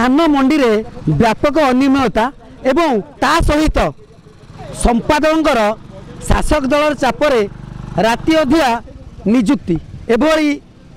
धान मंडी रे व्यापक अनियमितता एवं ता सहित संपादकर शासक दल चापरे राति अधिया निजुक्ति एभली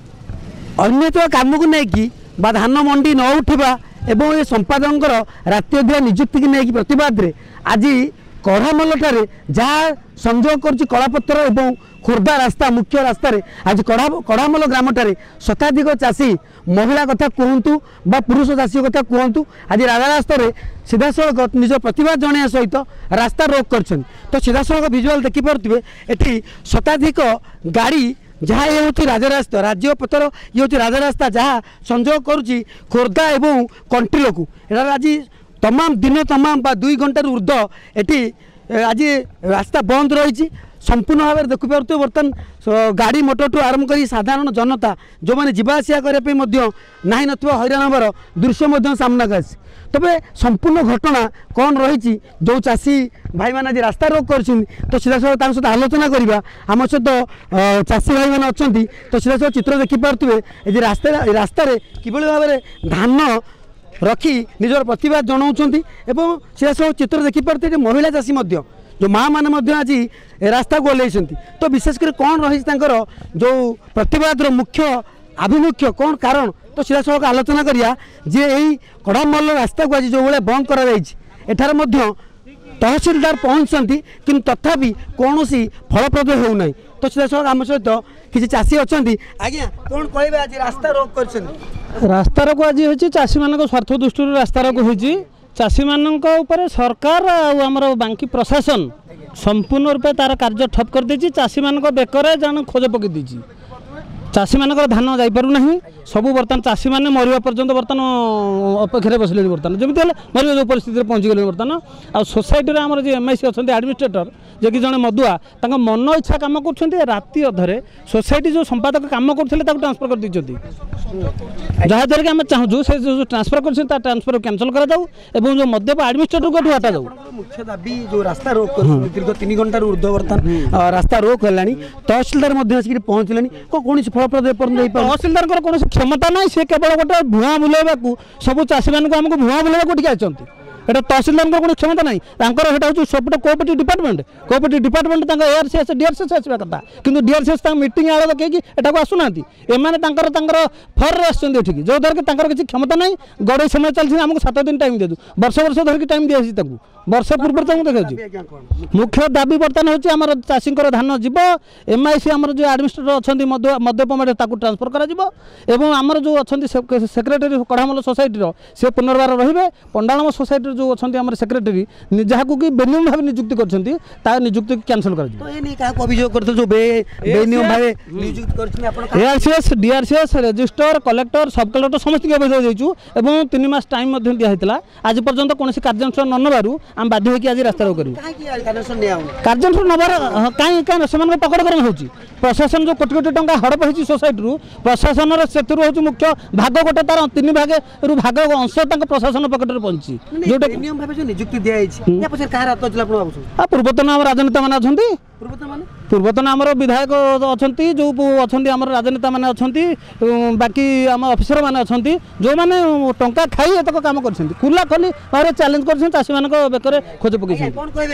अन्य काम को लेकिन बा धान मंडी न उठा एवं ये संपादकर राति अधिया निजुक्ति की लेकिन प्रतिवाद रे आज कढ़ामल ठारे जहाँ संयोग कर कलापत्र एवं खोर्धा रास्ता मुख्य रास्ता रे आज कढ़ामल ग्राम ठारे शताधिक चाषी महिला कथा कहतु बा पुरुष चाषी कथा कहतु आज रास्ता रे सीधा सड़क निज प्रतिवाद जनाया सहित रास्ता रोक कर तो सीधा सड़क विजुआल देखिपे एटी शताधिक गाड़ी जहाँ ये हूँ राजरास्ता राज्य पथर ये हूँ राजरास्ता जहाँ संयोग करुच्ची खोर्धा एवं कंट्रोल को आज तमाम दिन तमाम बा 2 घंटार ऊर्ध एटी आज रास्ता बंद रही संपूर्ण भाव में देखिपे बर्तमान गाड़ी मोटर ठू आरंभ कर साधारण जनता जो मैंने जीवाआसा करने ना हैरान हमार दृश्य सामना का तबे संपूर्ण घटना कौन रही जो चाषी भाई मैंने आज रास्ता रोक कर तो सीधा सहित सहित आलोचना करवा आम सहित चाषी भाई मैंने अच्छा तो सीधा सहित चित्र देखिपे ये रास्ता किभली भाव में धान रखी निजर प्रतिवाद जनाऊँच एवं सीधा सहित चित्र देखिपे महिला चाषी जो माँ मैंने आज रास्ता को ओल्लैंट तो विशेषकर कौन रही जो प्रतिवाद मुख्य आभिमुख्य कौन कारण तो सीधा सड़क आलोचना करिया जे यही कढ़ामल रास्ता को आज जो भाई बंद कर तहसीलदार पहुँचती कि तथापि कौन फलप्रद होना तो सीधा सड़क आम सहित किसी चाषी अच्छा आज्ञा कौन कहे आज रास्ता रोक कर रास्ता रोक आज हो चाषी मान स्वार्थ दृष्टि रास्ता रोक हो चाषी मान सरकार आमर बांकी प्रशासन संपूर्ण रूपे तार कार्य ठप कर देछि चाषी मान बेकर जन खोज पकई देछि चाषी मान धान जापारू ना सबू बर्तमान चाषी मैंने मरवा पर्यंत बर्तमान अपेक्षा बसले बर्तमान जमी मरवा जो परिस्थिति पहुँची गले बर्तमान आ सोसाइटी आम जो MIC अच्छा एडमिनिस्ट्रेटर जे कि जड़े मदुआ मन इच्छा कम कर राति अधरे सोसाइटी जो संपादक कम करते ट्रांसफर कर दीजिए जहाँद्वारा कि आम चाहूँ से जो ट्रांसफर कर ट्रांसफर कैंसल कर जो मद्यप एडमिनिस्ट्रेटर को हटा जाऊ मुख्य दाबी जो रास्ता रोक दीर्घ 3 घंटार ऊर्ध्व बर्तमान रास्ता रोक है तहसीलदार पहुँचले कौन फलप्रद तहसीलदार कौन क्षमता ना सी केवल गोटे भुआ बुलाइबा सब चाषी मान आमको भुआ बुलाइबा टी आसती एटा तहसीलदार कौन क्षमता ना हूँ सब कोऑपरेटिव डिपार्टमेंट ARCS DRCS आसवा कथा किंतु DRCS मीटिंग आड़ देखिए एटा आसुना एमाने फर आसछन्ती एठिकी जो द्वारा कि किसी क्षमता ना गड़े समय चलती आमको 7 दिन टाइम दे वर्ष धरिक टाइम दिया वर्ष पूर्व देखा मुख्य दाबी बर्तमान होची आमर चाषी धान जीव MIC आमर जो एडमिनिस्ट्रेटर अच्छा मद्यपमेट ट्रांसफर कर आमर जो अच्छा सेक्रेटरी कढ़ामल सोसाइटी से पुनर्बार रे पंडालम सोसाइटी जो अच्छा आम सेक्रेटरी जहाँ कि बेनियम भाव नियुक्ति कर नियुक्ति cancel ARCS DRCS register collector sub collector समस्त अभियोग 3 मास टाइम दिखाई आज पर्यंत कौन कार्यानुष्ठान न नबारू आम बाध्य होकर आज रास्ता रोक कार्यानुष्ठान नबार कहीं से पकड़कर्म हो प्रशासन जो कोटी कोटी टंका हड़प हो सोसाइटी प्रशासन से मुख्य भाग गोटे तार 3 भाग भाग अंश प्रशासन पकेट पहुंची जो नियुक्ति दिखाई पूर्वतन आम राजनेता मैंने अच्छा पूर्वतन आमर विधायक अच्छा जो अच्छा आम राजनेता मैंने अच्छा बाकी आम अफिसर मैंने अच्छा जो मैंने टंका खाई एतक कम कर खुला खोली भाव चैलेंज कर चाषी मान बेकर खोज पकई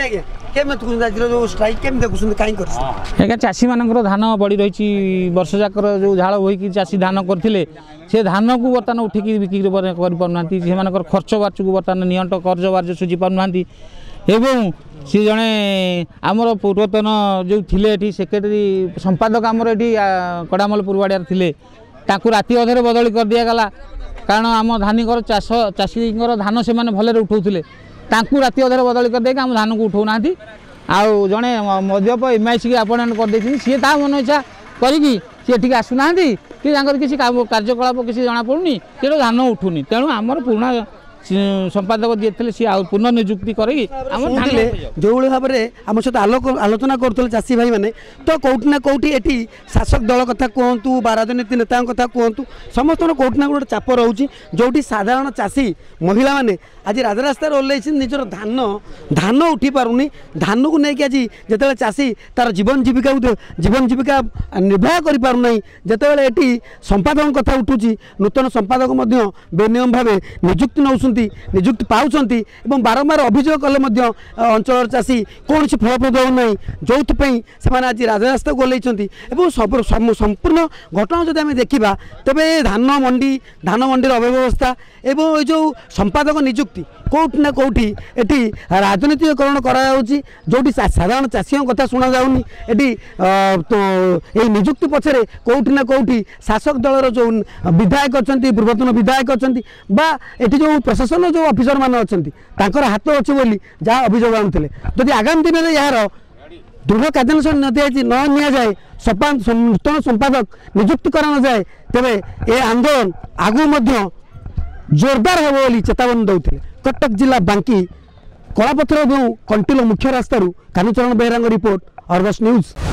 चाषी मान धान बढ़ी रही वर्ष जाकर जो झाड़ होगी चाषी धान करते से धान को बर्तमान उठिकी बिक्री कर खर्च बार्च को बर्तमान नियंट कर्ज बार्ज सुझी पाना एवं सी जड़े आमर पूर्वतन जो थे सेक्रेटरी संपादक आमर ये कड़ामल पूर्वाड़ियार थे राति अधे बदली कर दिगला कारण आम धानिकर चाष चाषी धान से भले उठाऊे राति अधे बदली कर दे आम धान को उठाऊना आउ जड़े मद्यप MIC की अपॉइंटमेंट कर दी सी मन इच्छा करी सी आसुना कि किसी कार्यकलाप किसी जना पड़ूनी तेणु धान उठूनी तेणु आमर पुराणा संपादक जी थे सी पुनर्निजुक्ति कर जो भाव में आम सहित आलोचना करुले चाषी भाई मैंने तो कौटि ना कौटि एटी शासक दल कथा कहतु बा राजनीति नेता कथा कहतु समस्त कौटि ना गोटे चाप रोचे जोटी साधारण चाषी महिला मैंने आज राजरास्तार ओह्लैन निजर धान धान उठी पारुनी धान को लेकिन आज जिते चाषी तार जीवन जीविका निर्वाह कर पारना जितेबाला ये संपादक कथा उठुची नूतन संपादक बेनियम भाव निजुक्ति नौकरी निजुक्ति पाँच बारंबार अभियोग कले अंचल चाषी कौन फलप्रद होना जो से आज राजरास्ता को ओह्लैंट संपूर्ण घटना जब आम देखा तेरे धान मंडी अव्यवस्था एवं ये जो संपादक निजुक्ति कौटि ना कौटि एटी राजनीतिकरण करोटी साधारण चाषी कथा शुणा जाऊनी ये निजुक्ति पछरे कौटि ना कौटि शासक दलर जो विधायक अच्छा पूर्वतन विधायक अच्छा बा एटी जो प्रशासन जो ऑफिसर मान अच्छा हाथ अच्छे बोली जहाँ अभियोग आणुले जदि आगामी दिन में यार दृढ़ कार्यानुष्ठान न जाए नूतन संपादक निजुक्ति करा जाए तेरे ये आंदोलन आगू जोरदार हे बोली चेतावनी दौते। कटक जिला बांकी कलापथर और कंटिलो मुख्य रास्तारू Kanucharan Behera report Argus news.